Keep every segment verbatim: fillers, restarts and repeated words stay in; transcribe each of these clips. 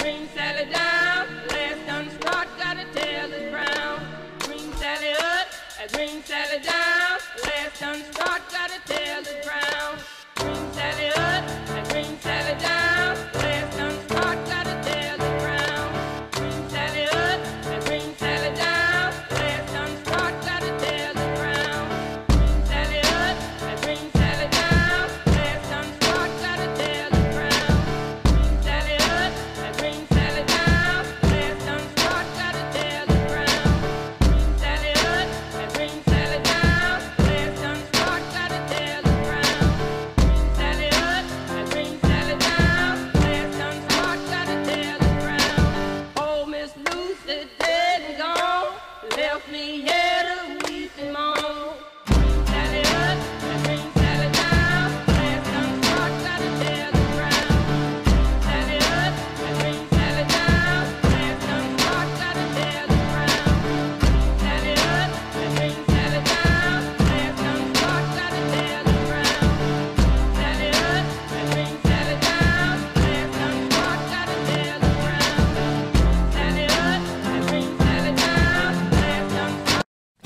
green Sally down, last done start, got a tail that's brown. Green Sally up, a green Sally down, last done start, got a tail that's brown. Green Sally up, a green Sally down, last done start, got a tail that's brown. Green Sally up, a green Sally down, last done start, got a tail that's brown. Green Sally up, a green Sally down, last done start, got a tail that's brown. Green Sally up, a green Sally down, last done start, got a tail that's brown. Green Sally up, a green Sally down, last done start, got a tail that's brown. Green Sally up, a green Sally down, last done start, got a tail that's brown. Oh, Miss Lucy dead and gone, left me here to weep and moan. Green Sally up, a green Sally down, last done start, got a tail that's brown. Green Sally up, a green Sally down, last done start, got a tail that's brown. Green Sally up, a green Sally down, last done start, got a tail that's brown. Green Sally up, a green Sally down, last done start, got a tail that's brown. Sally up, a green Sally down, last done start.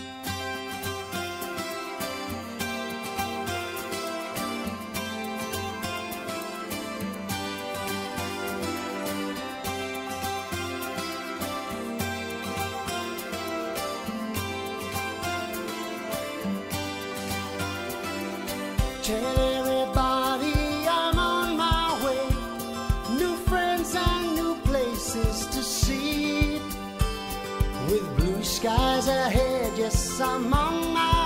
Tell everybody I'm on my way. New friends and new places to see. With blue skies ahead, yes, I'm on my